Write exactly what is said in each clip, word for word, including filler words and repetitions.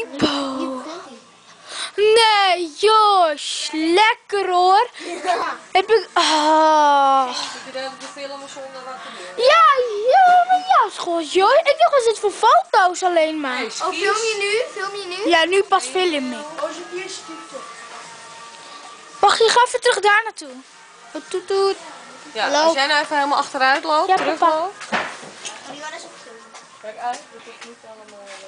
Rainbow. Nee, Jos. Lekker hoor. Ja. Heb ik... Oh. Heb je de filmen zonder wat te doen? Ja, ja, maar ja, school, joh. Ik dacht, was het voor foto's alleen maar. Nee, Oh, film je nu? Film je nu? Ja, nu pas film ik. Oh, ze hier stiefte. Wacht, je gaat even terug daar naartoe. Toet, toet. Ja, Hallo? als jij nou even helemaal achteruit loopt, Ja, terug papa. loopt. Oh, die waren eens opgefilmd. Kijk uit, dat is niet allemaal... Uh...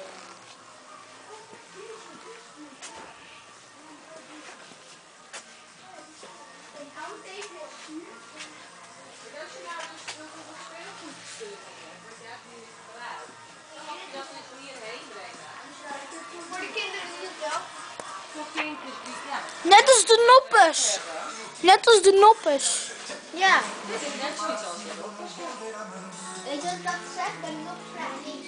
Voor de kinderen die het wel. Net als de noppes. Net als de noppes. Ja. Weet je wat dat zegt? Dat nog vraag niks.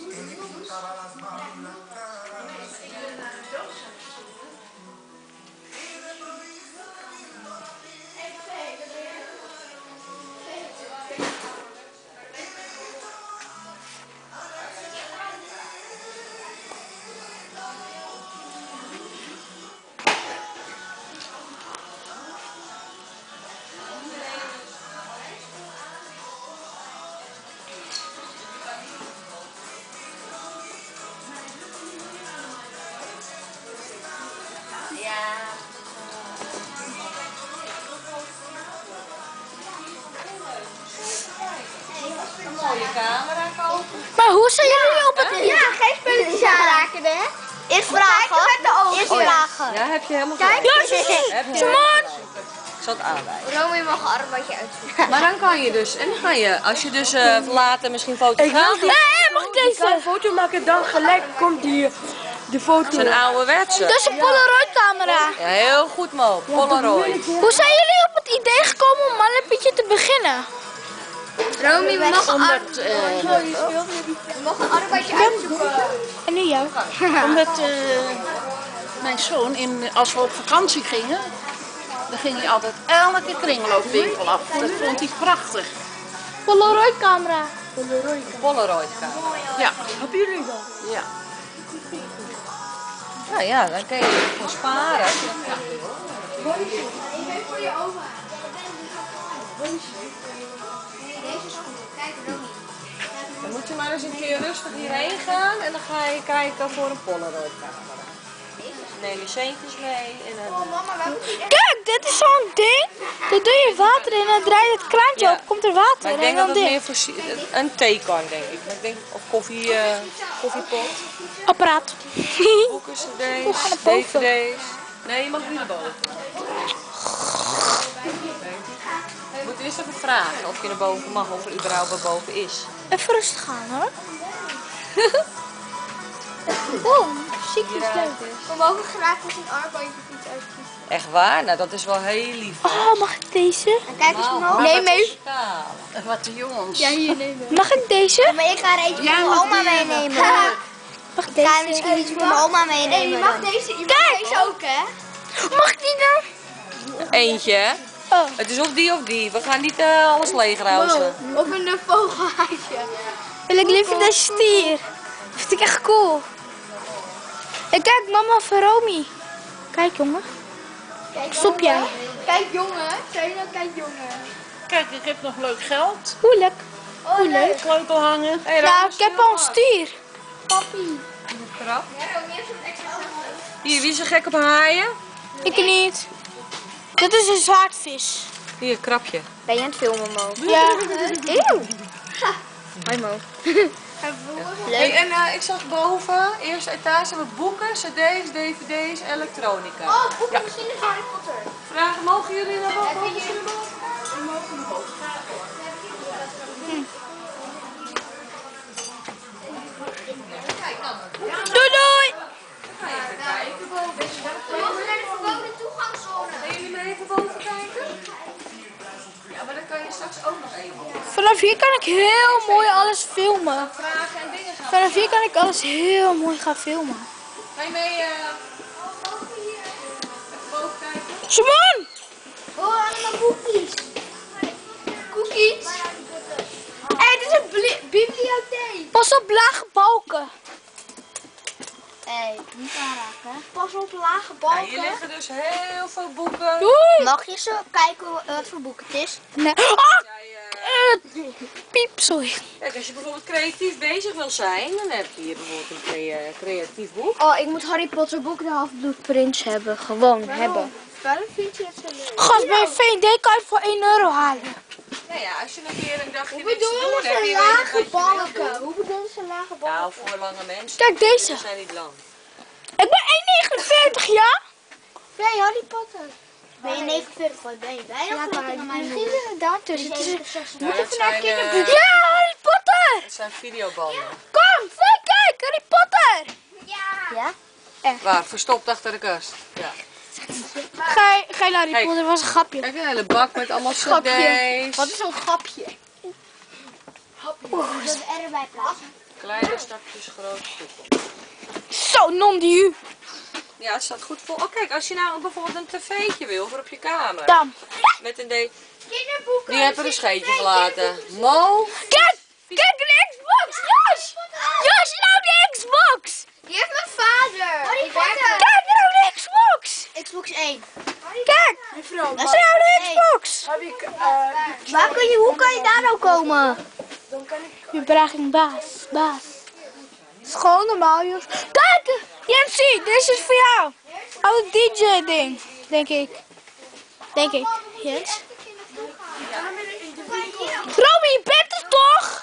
Een mooie camera kopen. Maar hoe zijn jullie op het... Ja, geen spulletjes aanraken, hè? Eerst vragen. Met de ogen. Eerst vragen. Ja, heb je helemaal Kijk. gelijk. Heb je Simon! Ik zal het aanwijzen. Romy mag een arbeidje uitzoeken. Maar dan kan je dus, en dan ga je, als je dus uh, later misschien fotograaf Hé, hey, mag ik Ik ga een deze? foto maken, dan gelijk komt die, de foto. Zijn ouderwetse. Dat is een Polaroid camera. Ja, heel goed Mo, Polaroid. Hoe zijn jullie op het idee gekomen om Mallepietje te beginnen? Romy mag een Omdat, eh, mag een arbeidje uitzoeken. En nu jou. omdat eh, mijn zoon, in, als we op vakantie gingen, dan ging hij altijd elke kringloopwinkel af. Dat vond hij prachtig. Polaroid camera. Polaroid camera. Ja. Hebben jullie dat? Ja. Nou ja, dan kun je gewoon sparen. Voor je oma. Deze is goed. Kijk, Romy. Dan moet je maar eens een keer rustig hierheen gaan en dan ga je kijken voor een Polaroid camera. Neem je centjes mee en dan... Oh mama, we hebben het Kijk, dit is zo'n ding. Daar doe je water in en draai je het kraantje Ja. op, komt er water. Maar ik en denk dan dat het dit. meer voor si- een theekan denk ik. Maar ik denk, of koffie, eh, koffiepot, Apparaat. boeken, gaan cd's, naar boven. dvd's. Nee, je mag niet naar boven. Je moet eerst even vragen of je naar boven mag, of er überhaupt naar boven is. Even rustig aan hoor. Oh, ziek is leuk. We mogen graag eens een arbeidje iets uitkiezen. Echt waar? Nou, dat is wel heel lief. Oh, mag ik deze? En kijk eens omhoog. maar Nee, wat mee. een schaal. Wat de jongens. hier nemen. Mag ik deze? Maar ik ga er eentje Ja, voor mijn mag oma die hebben. meenemen. Mag ik Ik ga deze? misschien iets voor mijn oma meenemen. je mag deze, je mag Kijk! deze ook, hè? Mag ik die dan? Eentje, hè? Oh. Het is of die of die. We gaan niet uh, alles leegruisen. Of een vogelhuisje. Wil ik liever de stier. Dat vind ik echt cool. En kijk, mama van Romy. Kijk, jongen. Stop jij. Kijk jongen, zei je nou kijk jongen? Kijk, ik heb nog leuk geld. Moeilijk. Oh leuk. Sleutel hangen. Hey, Ja, ik heb al een stier. Papi. Krap. Ja, Romy heeft zo'n extra zelf. Hier, wie is er gek op haaien? Ik niet. Dit is een zwaardvis. Hier, krapje. Ben je aan het filmen, Mo? Ja. Eeuw. Hoi, Mo. Hey, en uh, ik zag boven, eerste etage, hebben we boeken, cd's, dvd's, elektronica. Oh, boeken, misschien is Harry Potter. Vragen, mogen jullie naar boven? Heb je hier- We mogen naar boven. Doei doei. We mogen naar de verboden toegangszone. Gaan jullie maar even boven kijken? Ja, maar dan kan je straks ook nog even Vanaf hier kan ik heel mooi alles filmen. vragen en dingen gaan. Vanaf hier kan ik alles heel mooi gaan filmen. Ga je mee uh, even boven kijken? Simon! Oh, allemaal boekjes. Cookies. Hé, hey, dit is een bli- bibliotheek. Pas op lage balken. Hé, niet aanraken. Pas op lage Nou, balken. hier liggen dus heel veel boeken. Doei! Mag je zo kijken wat voor boek het is? Nee. Ah! Jij, eh, Eh, piep, sorry. Kijk, als je bijvoorbeeld creatief bezig wil zijn, dan heb je hier bijvoorbeeld een crea- creatief boek. Oh, ik moet Harry Potter boek de Half-Bloed Prins hebben. Gewoon hebben. Waarom vind je het zo leuk? Gast, bij V en D kan je het voor één euro halen. Nou ja, als je een keer een dagje Hoe niks te bedoel doen je hebt, ze je weet niet lage wat je wil balken? doen. Hoe bedoel je ze lage balken? Nou, voor lange mensen. Kijk deze. Die zijn niet lang. Ik ben één negenenveertig, ja? Nee, Harry Potter. Ben je negenenveertig? Wat ben je bijna Ja, gelukkig maar naar mijn misschien moeder. is het daar tussen. Het is Nou, dat zijn, eh, Ja, Harry Potter! dat zijn videobanden. Kom, Vee, kijk, Harry Potter! Ja? Waar? Verstopt achter de kast. Ja. Geil, geil Harry Kijk. Potter was een grapje. Kijk, een hele bak met allemaal Grapje. cd's. Wat is zo'n grapje? Oeh, dat er erbij plaatsen. Kleine stukjes, grote stukken. Zo, non die u. Ja, het staat goed vol. Oh, kijk, als je nou bijvoorbeeld een tv'tje wil voor op je kamer. Dan. Met een D. Kinderboeken. Die hebben een scheetje gelaten. Mo. Kijk, kijk de Xbox, Jos! Jos, nou de Xbox! Die heeft mijn vader. Harry Potter. Kijk nou de Xbox! Xbox één. Kijk, dat is nou de Xbox! Waar kun je, hoe kan je daar nou komen? Überraging baas, baas. Het is gewoon normaal, Jos. Kijk, Jensie, dit is voor jou. Oude D J ding, denk ik. Denk ik, Jens. Romy, je bent er toch?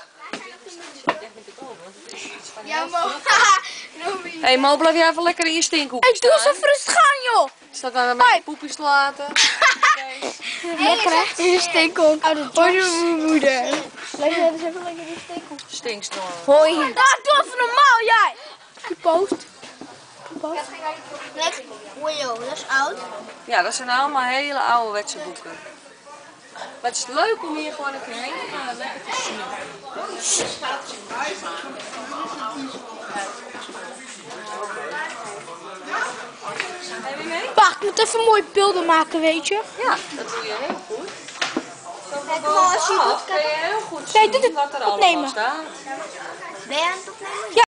Ja, Mo. Noemi. Hé hey, Mo, blijf jij even lekker in je stinkhoekje Ik doe eens staan. even rustig aan, joh. Staat daar met mijn poepjes te laten. Lekker, hè? In de steekhoek. Hoor je mijn moeder. Leg jij dus even lekker in de steekhoek. Stinksnor. Hoi. Nou, doe even normaal, jij. Die post. Die post. Lekker. Oei joh, dat is oud. Ja, dat zijn allemaal hele ouderwetse boeken. Maar het is leuk om hier gewoon een keer heen te gaan en lekker te snoepen. Heb je mee? Wacht, ik moet even mooie beelden maken, weet je. Ja, dat doe je heel goed. Zo van maar als je bovenaf goed kun je heel goed Nee, zien doe dit wat er opnemen. allemaal staat. Ben je aan het opnemen? Ja.